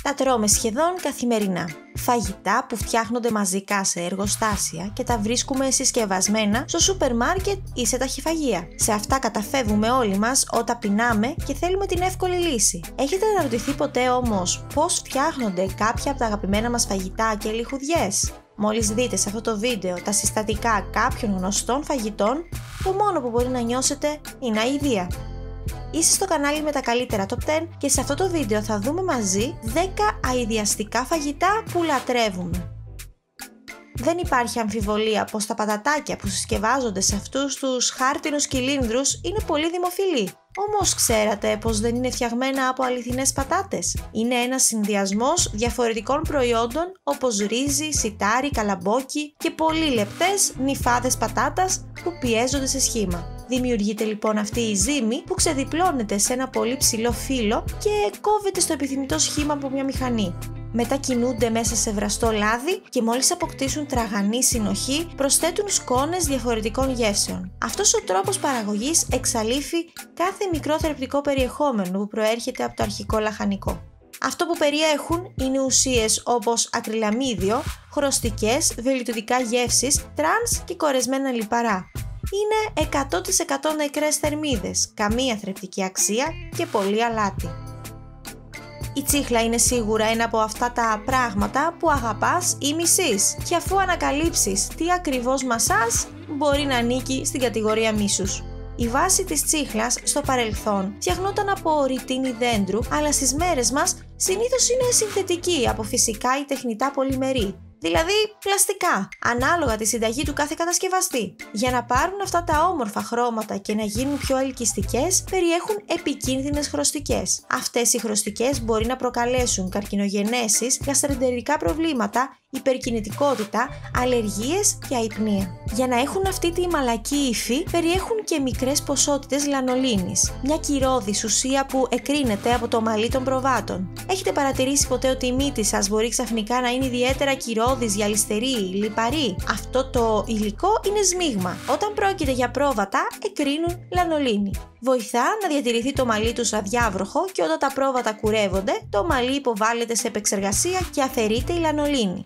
Τα τρώμε σχεδόν καθημερινά. Φαγητά που φτιάχνονται μαζικά σε εργοστάσια και τα βρίσκουμε συσκευασμένα στο σούπερ μάρκετ ή σε ταχυφαγεία. Σε αυτά καταφεύγουμε όλοι μας όταν πεινάμε και θέλουμε την εύκολη λύση. Έχετε αναρωτηθεί ποτέ όμως πώς φτιάχνονται κάποια από τα αγαπημένα μας φαγητά και λιχουδιές? Μόλις δείτε σε αυτό το βίντεο τα συστατικά κάποιων γνωστών φαγητών, το μόνο που μπορεί να νιώσετε είναι αηδία. Είστε στο κανάλι με τα καλύτερα top 10 και σε αυτό το βίντεο θα δούμε μαζί 10 αηδιαστικά φαγητά που λατρεύουμε. Δεν υπάρχει αμφιβολία πως τα πατατάκια που συσκευάζονται σε αυτούς τους χάρτινους κυλίνδρους είναι πολύ δημοφιλή. Όμως ξέρατε πως δεν είναι φτιαγμένα από αληθινές πατάτες? Είναι ένας συνδυασμός διαφορετικών προϊόντων όπως ρύζι, σιτάρι, καλαμπόκι και πολύ λεπτές νυφάδες πατάτας που πιέζονται σε σχήμα. Δημιουργείται λοιπόν αυτή η ζύμη που ξεδιπλώνεται σε ένα πολύ ψηλό φύλλο και κόβεται στο επιθυμητό σχήμα από μια μηχανή. Μετά κινούνται μέσα σε βραστό λάδι και μόλις αποκτήσουν τραγανή συνοχή προσθέτουν σκόνες διαφορετικών γεύσεων. Αυτός ο τρόπος παραγωγής εξαλείφει κάθε μικρό θρεπτικό περιεχόμενο που προέρχεται από το αρχικό λαχανικό. Αυτό που περιέχουν είναι ουσίες όπως ακριλαμίδιο, χρωστικές, βελτιωτικά γεύσεις, τρανς και κορεσμένα λιπαρά. Είναι 100% νεκρές θερμίδες, καμία θρεπτική αξία και πολύ αλάτι. Η τσίχλα είναι σίγουρα ένα από αυτά τα πράγματα που αγαπάς ή μισείς και αφού ανακαλύψεις τι ακριβώς μασάς, μπορεί να ανήκει στην κατηγορία μίσους. Η βάση της τσίχλας στο παρελθόν φτιαχνόταν από ρητίνη δέντρου, αλλά στις μέρες μας συνήθως είναι συνθετική από φυσικά ή τεχνητά πολυμερή. Δηλαδή πλαστικά, ανάλογα τη συνταγή του κάθε κατασκευαστή. Για να πάρουν αυτά τα όμορφα χρώματα και να γίνουν πιο ελκυστικές, περιέχουν επικίνδυνες χρωστικές. Αυτές οι χρωστικές μπορεί να προκαλέσουν καρκινογενέσεις, γαστρεντερικά προβλήματα, υπερκινητικότητα, αλλεργίες και αϊπνία. Για να έχουν αυτή τη μαλακή υφή, περιέχουν και μικρές ποσότητες λανολίνης, μια κυρώδης ουσία που εκρίνεται από το μαλλί των προβάτων. Έχετε παρατηρήσει ποτέ ότι η μύτη σας μπορεί ξαφνικά να είναι ιδιαίτερα κυρώδης, γυαλιστερή, λιπαρή? Αυτό το υλικό είναι σμίγμα. Όταν πρόκειται για πρόβατα, εκρίνουν λανολίνη. Βοηθά να διατηρηθεί το μαλλί τους αδιάβροχο και όταν τα πρόβατα κουρεύονται, το μαλλί υποβάλλεται σε επεξεργασία και αφαιρείται η λανολίνη.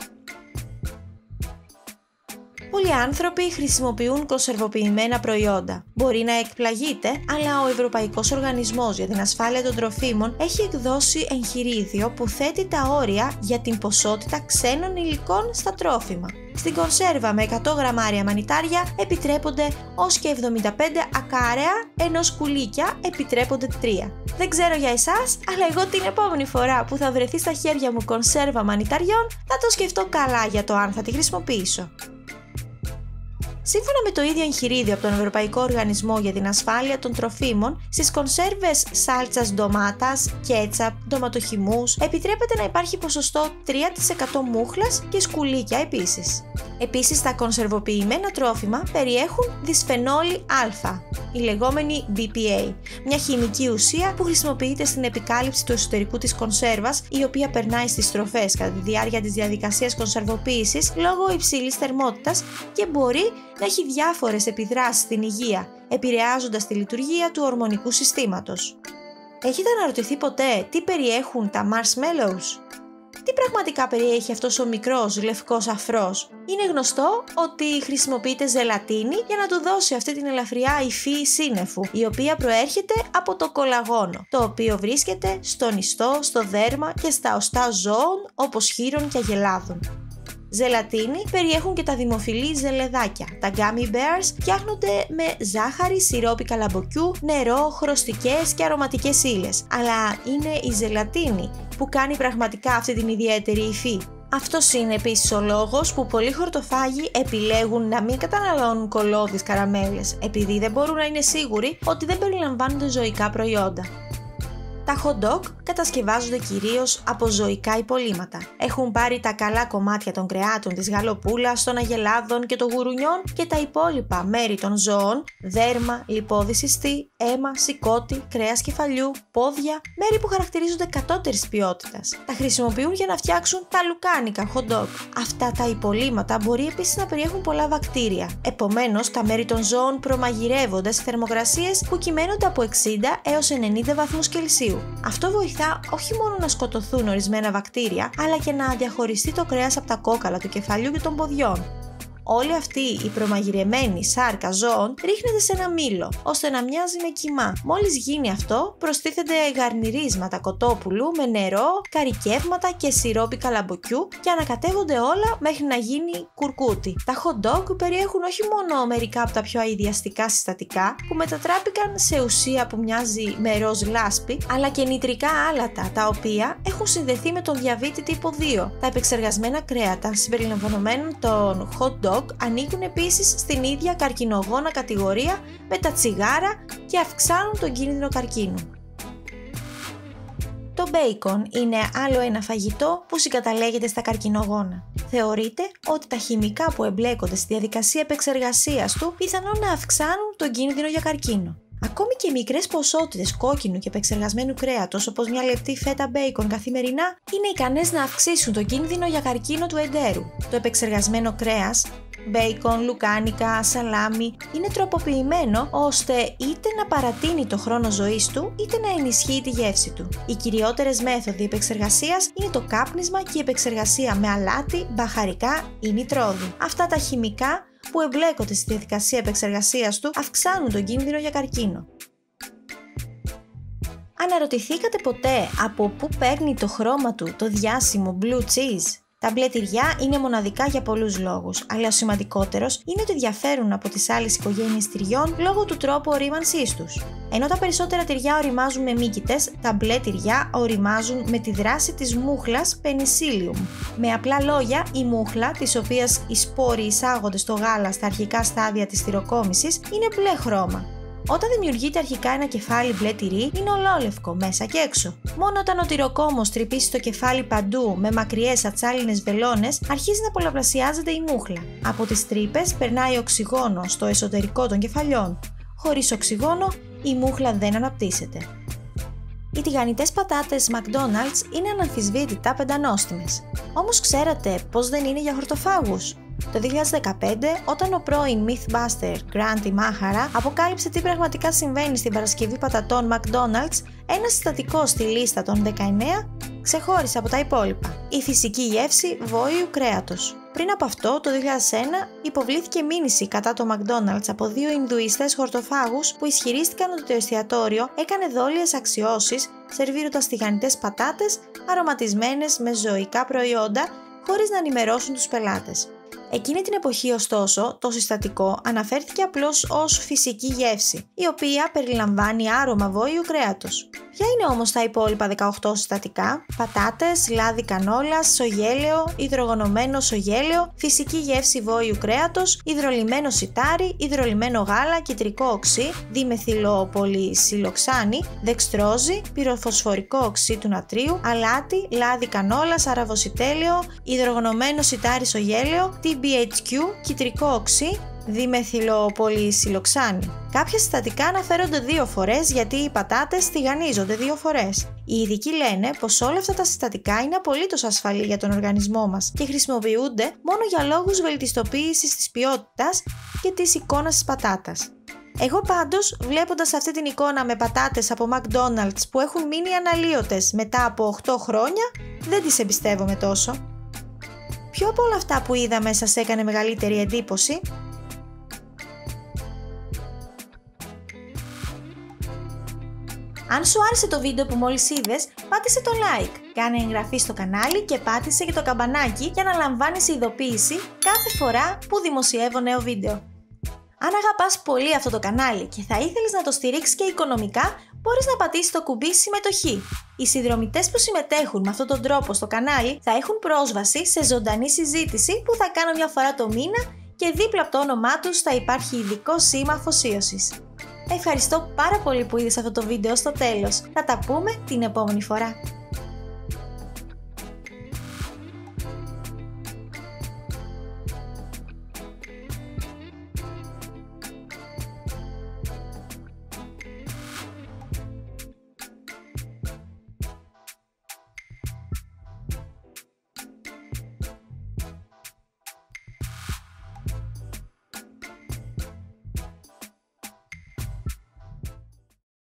Πολλοί άνθρωποι χρησιμοποιούν κονσερβοποιημένα προϊόντα. Μπορεί να εκπλαγείτε, αλλά ο Ευρωπαϊκός Οργανισμός για την Ασφάλεια των Τροφίμων έχει εκδώσει εγχειρίδιο που θέτει τα όρια για την ποσότητα ξένων υλικών στα τρόφιμα. Στην κονσέρβα με 100 γραμμάρια μανιτάρια επιτρέπονται ως και 75 ακάρεα, ενώ σκουλίκια επιτρέπονται 3. Δεν ξέρω για εσάς, αλλά εγώ την επόμενη φορά που θα βρεθεί στα χέρια μου κονσέρβα μανιταριών θα το σκεφτώ καλά για το αν θα τη χρησιμοποιήσω. Σύμφωνα με το ίδιο εγχειρίδιο από τον Ευρωπαϊκό Οργανισμό για την Ασφάλεια των Τροφίμων, στις κονσέρβες σάλτσας ντομάτας, κέτσαπ, ντοματοχυμούς επιτρέπεται να υπάρχει ποσοστό 3% μούχλας και σκουλίκια επίσης. Επίσης, τα κονσερβοποιημένα τρόφιμα περιέχουν δυσφενόλη α, η λεγόμενη BPA, μια χημική ουσία που χρησιμοποιείται στην επικάλυψη του εσωτερικού της κονσέρβας, η οποία περνάει στις τροφές κατά τη διάρκεια της διαδικασίας κονσερβοποίησης λόγω υψηλής θερμότητας και μπορεί να έχει διάφορες επιδράσεις στην υγεία, επηρεάζοντας τη λειτουργία του ορμονικού συστήματος. Έχετε αναρωτηθεί ποτέ τι περιέχουν τα marshmallows? Τι πραγματικά περιέχει αυτός ο μικρός λευκός αφρός? Είναι γνωστό ότι χρησιμοποιείται ζελατίνη για να του δώσει αυτή την ελαφριά υφή σύννεφου, η οποία προέρχεται από το κολαγόνο, το οποίο βρίσκεται στον ιστό, στο δέρμα και στα οστά ζώων όπως χείρων και αγελάδων. Ζελατίνη περιέχουν και τα δημοφιλή ζελεδάκια. Τα gummy bears φτιάχνονται με ζάχαρη, σιρόπι καλαμποκιού, νερό, χρωστικές και αρωματικές ύλες. Αλλά είναι η ζελατίνη που κάνει πραγματικά αυτή την ιδιαίτερη υφή. Αυτός είναι επίσης ο λόγος που πολλοί χορτοφάγοι επιλέγουν να μην καταναλώνουν κολώδεις καραμέλες, επειδή δεν μπορούν να είναι σίγουροι ότι δεν περιλαμβάνονται ζωικά προϊόντα. Τα hot dog κατασκευάζονται κυρίως από ζωικά υπολείμματα. Έχουν πάρει τα καλά κομμάτια των κρεάτων της γαλοπούλας, των αγελάδων και των γουρουνιών και τα υπόλοιπα μέρη των ζώων, δέρμα, λιπόδι ιστή, αίμα, σηκώτη, κρέας κεφαλιού, πόδια, μέρη που χαρακτηρίζονται κατώτερης ποιότητας. Τα χρησιμοποιούν για να φτιάξουν τα λουκάνικα hot dog. Αυτά τα υπολείμματα μπορεί επίσης να περιέχουν πολλά βακτήρια. Επομένως, τα μέρη των ζώων προμαγειρεύονται σε θερμοκρασίες που κυμαίνονται από 60 έως 90 βαθμούς Κελσίου. κεφαλιού. Αυτό βοηθά όχι μόνο να σκοτωθούν ορισμένα βακτήρια, αλλά και να διαχωριστεί το κρέας από τα κόκαλα του κεφαλιού και των ποδιών. Όλη αυτή η προμαγειρεμένη σάρκα ζώων ρίχνεται σε ένα μήλο, ώστε να μοιάζει με κιμά. Μόλις γίνει αυτό, προστίθενται γαρνιρίσματα κοτόπουλου με νερό, καρικεύματα και σιρόπι καλαμποκιού και ανακατεύονται όλα μέχρι να γίνει κουρκούτι. Τα hot dog περιέχουν όχι μόνο μερικά από τα πιο αηδιαστικά συστατικά που μετατράπηκαν σε ουσία που μοιάζει με ροζ λάσπη, αλλά και νητρικά άλατα, τα οποία έχουν συνδεθεί με τον διαβήτη τύπο 2. Τα επεξεργασμένα κρέατα συμπεριλαμβανομένων των hot dog ανήκουν επίσης στην ίδια καρκινογόνα κατηγορία με τα τσιγάρα και αυξάνουν τον κίνδυνο καρκίνου. Το μπέικον είναι άλλο ένα φαγητό που συγκαταλέγεται στα καρκινογόνα. Θεωρείται ότι τα χημικά που εμπλέκονται στη διαδικασία επεξεργασίας του πιθανόν να αυξάνουν τον κίνδυνο για καρκίνο. Ακόμη και μικρές ποσότητες κόκκινου και επεξεργασμένου κρέατος, όπως μια λεπτή φέτα μπέικον καθημερινά, είναι ικανές να αυξήσουν τον κίνδυνο για καρκίνο του εντέρου. Το επεξεργασμένο κρέας, μπέικον, λουκάνικα, σαλάμι, είναι τροποποιημένο ώστε είτε να παρατείνει το χρόνο ζωής του, είτε να ενισχύει τη γεύση του. Οι κυριότερες μέθοδοι επεξεργασίας είναι το κάπνισμα και η επεξεργασία με αλάτι, μπαχαρικά ή νητρόδι. Αυτά τα χημικά που εμπλέκονται στη διαδικασία επεξεργασίας του αυξάνουν τον κίνδυνο για καρκίνο. Αναρωτηθήκατε ποτέ από πού παίρνει το χρώμα του το διάσημο blue cheese? Τα μπλε τυριά είναι μοναδικά για πολλούς λόγους, αλλά ο σημαντικότερος είναι ότι διαφέρουν από τις άλλες οικογένειες τυριών λόγω του τρόπου ορίμανσής τους. Ενώ τα περισσότερα τυριά οριμάζουν με μύκητες, τα μπλε τυριά οριμάζουν με τη δράση της μούχλας Penicillium. Με απλά λόγια, η μούχλα, της οποίας οι σπόροι εισάγονται στο γάλα στα αρχικά στάδια της τυροκόμησης, είναι μπλε χρώμα. Όταν δημιουργείται αρχικά ένα κεφάλι μπλε τυρί, είναι ολόλευκο μέσα και έξω. Μόνο όταν ο τυροκόμος τρυπήσει το κεφάλι παντού με μακριές ατσάλινες βελόνες, αρχίζει να πολλαπλασιάζεται η μούχλα. Από τις τρύπες περνάει οξυγόνο στο εσωτερικό των κεφαλιών. Χωρίς οξυγόνο, η μούχλα δεν αναπτύσσεται. Οι τηγανιτές πατάτες McDonald's είναι αναμφισβήτητα πεντανόστιμες. Όμως ξέρατε πως δεν είναι για χορτοφάγους? Το 2015, όταν ο πρώην Mythbuster Grant Imahara αποκάλυψε τι πραγματικά συμβαίνει στην παρασκευή πατατών McDonald's, ένα συστατικό στη λίστα των 19 ξεχώρισε από τα υπόλοιπα: η φυσική γεύση βόηου κρέατος. Πριν από αυτό, το 2001, υποβλήθηκε μήνυση κατά το McDonald's από δύο Ινδουιστές χορτοφάγους που ισχυρίστηκαν ότι το εστιατόριο έκανε δόλιες αξιώσεις σερβίροντας τηγανιτές πατάτες αρωματισμένες με ζωικά προϊόντα χωρίς να ενημερώσουν τους πελάτες. Εκείνη την εποχή, ωστόσο, το συστατικό αναφέρθηκε απλώς ως φυσική γεύση, η οποία περιλαμβάνει άρωμα βόηου κρέατος. Ποια είναι όμως τα υπόλοιπα 18 συστατικά? Πατάτες, λάδι κανόλας, σογέλαιο, υδρογονωμένο σογέλαιο, φυσική γεύση βόηου κρέατος, υδρολυμμένο σιτάρι, υδρολυμμένο γάλα, κιτρικό οξύ, διμεθυλοπολυσιλοξάνη, δεξτρόζη, πυροφωσφορικό οξύ του νατρίου, αλάτι, λάδι κανόλας, αραβοσιτέλαιο, υδρογονωμένο σιτάρι σογέλαιο, TBHQ, κιτρικό οξύ, διμεθυλοπολυσιλοξάνη. Κάποια συστατικά αναφέρονται 2 φορές γιατί οι πατάτες τηγανίζονται 2 φορές. Οι ειδικοί λένε πως όλα αυτά τα συστατικά είναι απολύτως ασφαλή για τον οργανισμό μας και χρησιμοποιούνται μόνο για λόγους βελτιστοποίησης της ποιότητας και της εικόνας της πατάτας. Εγώ πάντως, βλέποντας αυτή την εικόνα με πατάτες από McDonald's που έχουν μείνει αναλύωτες μετά από 8 χρόνια, δεν τις εμπιστεύομαι τόσο. Ποιο από όλα αυτά που είδαμε σας έκανε μεγαλύτερη εντύπωση? Αν σου άρεσε το βίντεο που μόλις είδες, πάτησε το like, κάνε εγγραφή στο κανάλι και πάτησε και το καμπανάκι για να λαμβάνεις ειδοποίηση κάθε φορά που δημοσιεύω νέο βίντεο. Αν αγαπάς πολύ αυτό το κανάλι και θα ήθελες να το στηρίξεις και οικονομικά, μπορείς να πατήσεις το κουμπί συμμετοχή. Οι συνδρομητές που συμμετέχουν με αυτόν τον τρόπο στο κανάλι θα έχουν πρόσβαση σε ζωντανή συζήτηση που θα κάνω μια φορά το μήνα και δίπλα από το όνομά τους θα υπάρχει ειδικό σήμα αφοσίωσης. Ευχαριστώ πάρα πολύ που είδες αυτό το βίντεο στο τέλος. Θα τα πούμε την επόμενη φορά.